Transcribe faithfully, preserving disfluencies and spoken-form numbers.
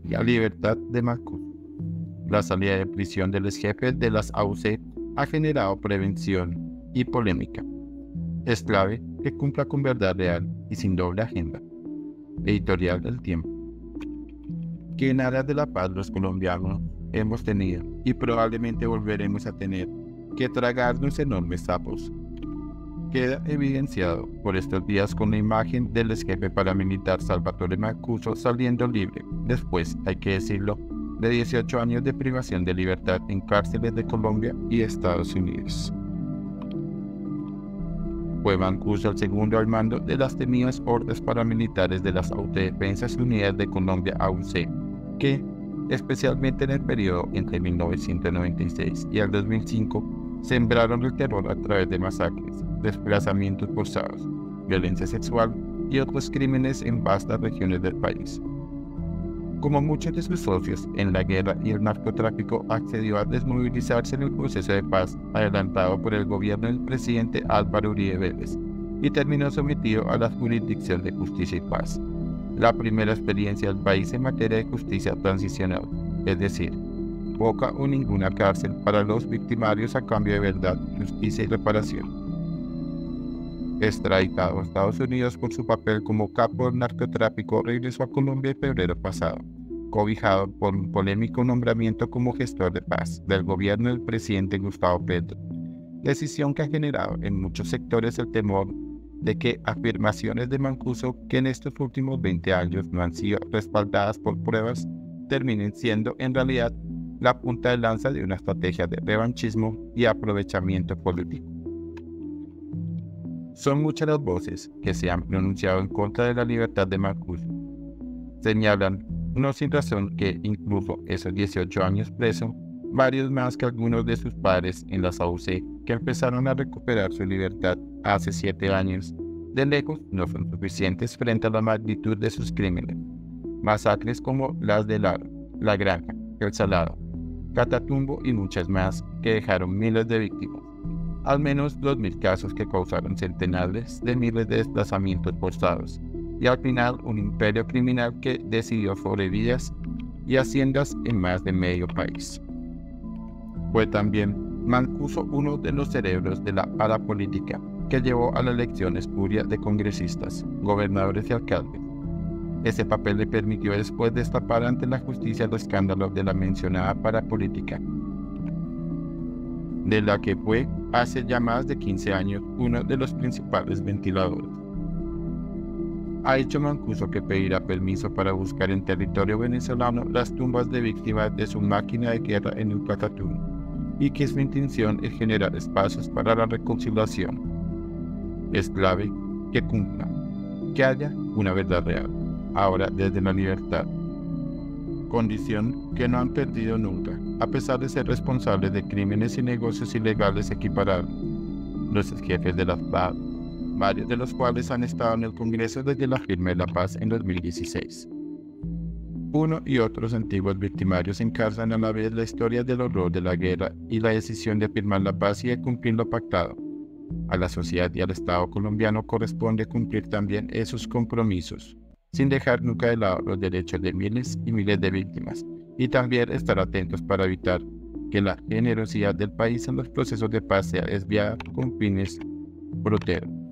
y la libertad de Mancuso. La salida de prisión del ex jefe de las A U C ha generado prevención y polémica. Es clave que cumpla con verdad real y sin doble agenda. Editorial del Tiempo. Que en aras de la paz los colombianos hemos tenido y probablemente volveremos a tener que tragarnos enormes sapos. Queda evidenciado por estos días con la imagen del ex jefe paramilitar Salvatore Mancuso saliendo libre, después, hay que decirlo, de dieciocho años de privación de libertad en cárceles de Colombia y Estados Unidos. Fue Mancuso el segundo al mando de las temidas hordas paramilitares de las Autodefensas Unidas de Colombia A U C, que, especialmente en el periodo entre mil novecientos noventa y seis y el dos mil cinco, sembraron el terror a través de masacres, desplazamientos forzados, violencia sexual y otros crímenes en vastas regiones del país. Como muchos de sus socios en la guerra y el narcotráfico, accedió a desmovilizarse en el proceso de paz adelantado por el gobierno del presidente Álvaro Uribe Vélez y terminó sometido a la jurisdicción de justicia y paz, la primera experiencia del país en materia de justicia transicional, es decir, poca o ninguna cárcel para los victimarios a cambio de verdad, justicia y reparación. Extraditado a Estados Unidos por su papel como capo del narcotráfico, regresó a Colombia en febrero pasado, cobijado por un polémico nombramiento como gestor de paz del gobierno del presidente Gustavo Petro, decisión que ha generado en muchos sectores el temor de que afirmaciones de Mancuso que en estos últimos veinte años no han sido respaldadas por pruebas terminen siendo en realidad la punta de lanza de una estrategia de revanchismo y aprovechamiento político. Son muchas las voces que se han pronunciado en contra de la libertad de Mancuso. Señalan, no sin razón, que incluso esos dieciocho años preso, varios más que algunos de sus padres en las A U C que empezaron a recuperar su libertad hace siete años, de lejos no son suficientes frente a la magnitud de sus crímenes. Masacres como las de Lara, La Granja, El Salado, Catatumbo y muchas más que dejaron miles de víctimas. Al menos dos mil casos que causaron centenares de miles de desplazamientos forzados, y al final un imperio criminal que decidió sobre vidas y haciendas en más de medio país. Fue también Mancuso uno de los cerebros de la parapolítica que llevó a la elección espuria de congresistas, gobernadores y alcaldes. Ese papel le permitió después destapar ante la justicia el escándalo de la mencionada parapolítica, de la que fue hace ya más de quince años uno de los principales ventiladores. Ha hecho Mancuso que pedirá permiso para buscar en territorio venezolano las tumbas de víctimas de su máquina de guerra en el Catatumbo, y que su intención es generar espacios para la reconciliación. Es clave que cumpla, que haya una verdad real, ahora desde la libertad, condición que no han perdido nunca, a pesar de ser responsables de crímenes y negocios ilegales equiparables. Los jefes de la FARC, varios de los cuales han estado en el Congreso desde la firma de la paz en dos mil dieciséis. Uno y otros antiguos victimarios encarzan a la vez la historia del horror de la guerra y la decisión de firmar la paz y de cumplir lo pactado. A la sociedad y al Estado colombiano corresponde cumplir también esos compromisos, sin dejar nunca de lado los derechos de miles y miles de víctimas, y también estar atentos para evitar que la generosidad del país en los procesos de paz sea desviada con fines fronteros.